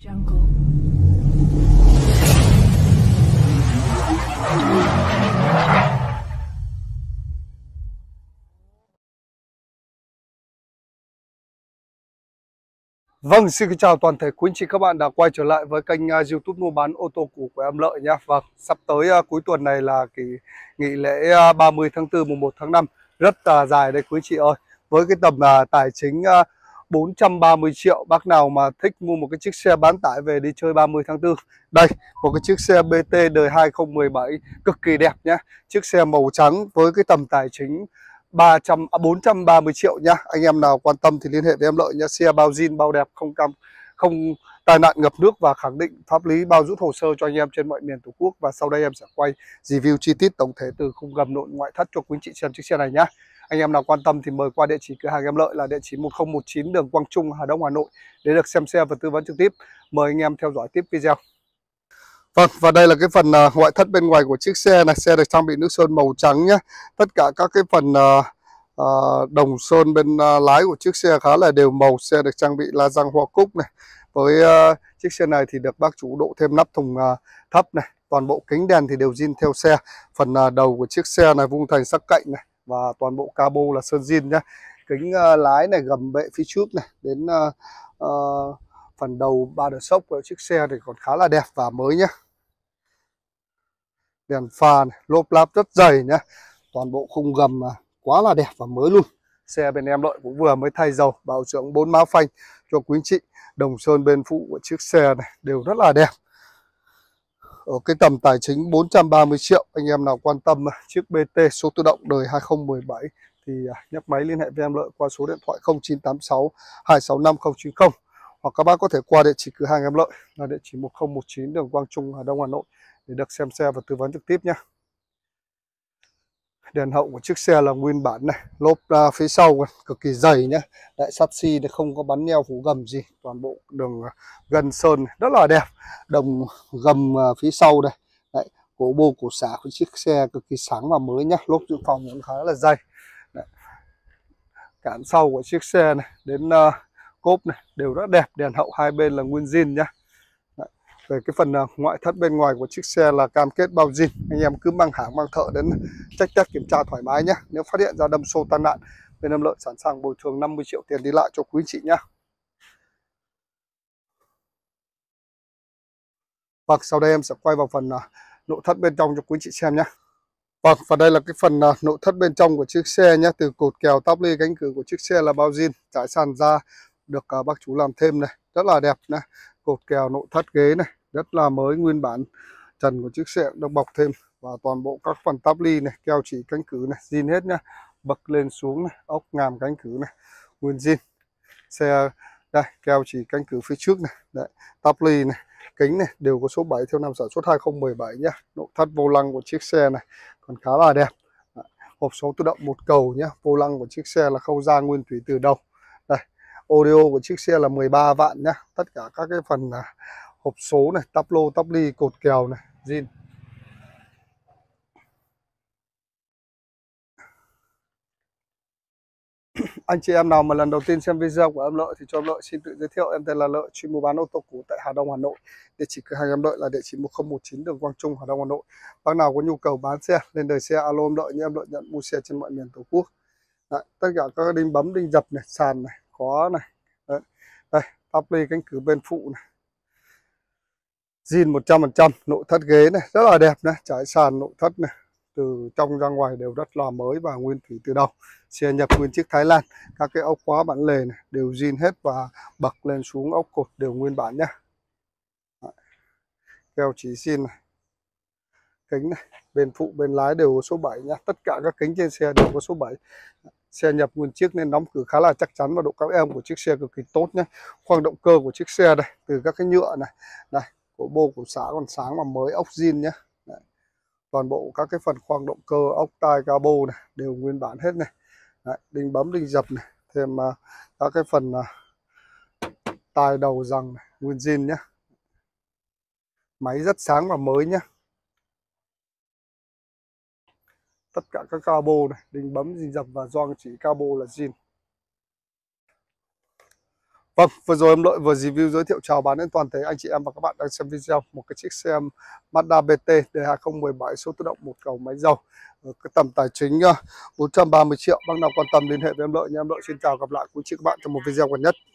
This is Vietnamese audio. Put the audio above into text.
Jungle. Vâng, xin kính chào toàn thể quý anh chị các bạn đã quay trở lại với kênh YouTube mua bán ô tô cũ của em Lợi nha. Vâng, sắp tới cuối tuần này là kỳ nghỉ lễ 30 tháng 4 mùng 1 tháng 5 rất dài đây quý anh chị ơi. Với cái tầm tài chính 430 triệu, bác nào mà thích mua một cái chiếc xe bán tải về đi chơi 30 tháng 4. Đây, một cái chiếc xe BT đời 2017 cực kỳ đẹp nhá. Chiếc xe màu trắng với cái tầm tài chính 430 triệu nhá. Anh em nào quan tâm thì liên hệ với em Lợi nhá. Xe bao zin, bao đẹp, không tai nạn ngập nước và khẳng định pháp lý bao rút hồ sơ cho anh em trên mọi miền Tổ quốc. Và sau đây em sẽ quay review chi tiết tổng thể từ khung gầm nội ngoại thất cho quý anh chị xem chiếc xe này nhá. Anh em nào quan tâm thì mời qua địa chỉ cửa hàng em Lợi là địa chỉ 1019 đường Quang Trung, Hà Đông, Hà Nội để được xem xe và tư vấn trực tiếp. Mời anh em theo dõi tiếp video. Vâng, và đây là cái phần ngoại thất bên ngoài của chiếc xe này. Xe được trang bị nước sơn màu trắng nhé. Tất cả các cái phần đồng sơn bên lái của chiếc xe khá là đều màu. Xe được trang bị la răng hoa cúc này. Với chiếc xe này thì được bác chủ độ thêm nắp thùng thấp này. Toàn bộ kính đèn thì đều zin theo xe. Phần đầu của chiếc xe này vung thành sắc cạnh này. Và toàn bộ cabo là sơn zin nhé. Kính lái này, gầm bệ phía trước này. Đến phần đầu ba đờ sốc của chiếc xe thì còn khá là đẹp và mới nhé. Đèn pha này, lốp láp rất dày nhá. Toàn bộ khung gầm quá là đẹp và mới luôn. Xe bên em Lợi cũng vừa mới thay dầu, bảo dưỡng 4 má phanh cho quý anh chị. Đồng sơn bên phụ của chiếc xe này đều rất là đẹp. Ở cái tầm tài chính 430 triệu, anh em nào quan tâm chiếc BT số tự động đời 2017 thì nhấc máy liên hệ với em Lợi qua số điện thoại 0986 265 090. Hoặc các bác có thể qua địa chỉ cửa hàng em Lợi là địa chỉ 1019 đường Quang Trung, Hà Đông, Hà Nội để được xem xe và tư vấn trực tiếp nhé. Đèn hậu của chiếc xe là nguyên bản này, lốp phía sau cực kỳ dày nhé. Đại chassis thì không có bắn neo phủ gầm gì, toàn bộ đường gân sơn rất là đẹp. Đồng gầm phía sau đây, đấy, cổ bô cổ xả của chiếc xe cực kỳ sáng và mới nhá. Lốp dự phòng cũng khá là dày. Đấy. Cản sau của chiếc xe này đến cốp này đều rất đẹp. Đèn hậu hai bên là nguyên zin nhá. Về cái phần ngoại thất bên ngoài của chiếc xe là cam kết bao zin. Anh em cứ mang hãng mang thợ đến check test kiểm tra thoải mái nhé. Nếu phát hiện ra đâm xô tai nạn, bên em Lợi sẵn sàng bồi thường 50 triệu tiền đi lại cho quý chị nhé. Vâng, sau đây em sẽ quay vào phần nội thất bên trong cho quý chị xem nhé. Vâng, và đây là cái phần nội thất bên trong của chiếc xe nhé. Từ cột kèo, táp lê, cánh cửa của chiếc xe là bao zin. Trải sàn da được bác chú làm thêm này, rất là đẹp này. Cột kèo, nội thất, ghế này rất là mới nguyên bản. Trần của chiếc xe được bọc thêm và toàn bộ các phần táp ly này, keo chỉ, cánh cửa này zin hết nhá. Bậc lên xuống này, ốc ngàm cánh cửa này nguyên zin. Xe đây, keo chỉ, cánh cửa phía trước này, đấy, táp ly này, kính này đều có số 7 theo năm sản xuất 2017 nhá. Nội thất vô lăng của chiếc xe này còn khá là đẹp. Đấy, hộp số tự động một cầu nhá. Vô lăng của chiếc xe là khâu ra nguyên thủy từ đầu. Đây, audio của chiếc xe là 13 vạn nhá. Tất cả các cái phần hộp số này, táp lô, táp ly, cột kèo này zin. Anh chị em nào mà lần đầu tiên xem video của em Lợi thì cho em Lợi xin tự giới thiệu, em tên là Lợi, chuyên mua bán ô tô cũ tại Hà Đông, Hà Nội. Địa chỉ cửa hàng em Lợi là địa chỉ 1019 đường Quang Trung, Hà Đông, Hà Nội. Bác nào có nhu cầu bán xe, lên đời xe alo em Lợi nhé, em Lợi nhận mua xe trên mọi miền Tổ quốc. Đấy, tất cả các đinh bấm, đinh dập này, sàn này, có này. Đấy. Đây, táp ly, cánh cửa bên phụ này. Zin 100%, nội thất ghế này rất là đẹp này, trải sàn nội thất này. Từ trong ra ngoài đều rất là mới và nguyên thủy từ đầu. Xe nhập nguyên chiếc Thái Lan. Các cái ốc khóa bản lề này đều zin hết và bậc lên xuống ốc cột đều nguyên bản nhá. Keo chỉ zin này. Kính này, bên phụ bên lái đều có số 7 nhá. Tất cả các kính trên xe đều có số 7. Xe nhập nguyên chiếc nên đóng cửa khá là chắc chắn và độ các em của chiếc xe cực kỳ tốt nhé. Khoang động cơ của chiếc xe đây, từ các cái nhựa này, đây, cổ bô cổ xả còn sáng và mới, ốc zin nhé. Đấy. Toàn bộ các cái phần khoang động cơ, ốc tai, cabo này đều nguyên bản hết này. Đấy, đinh bấm, đinh dập này, thêm các cái phần tai đầu rằng này, nguyên zin nhé. Máy rất sáng và mới nhé. Tất cả các cabo này, đinh bấm, đinh dập và gioăng chỉ cabo là zin. Vâng, vừa rồi em Lợi vừa review giới thiệu chào bán đến toàn thể anh chị em và các bạn đang xem video một cái chiếc xe Mazda BT D2017 số tự động một cầu máy dầu ở cái tầm tài chính 430 triệu. Bác nào quan tâm liên hệ với em Lợi nha. Em Lợi xin chào, gặp lại quý chị các bạn trong một video gần nhất.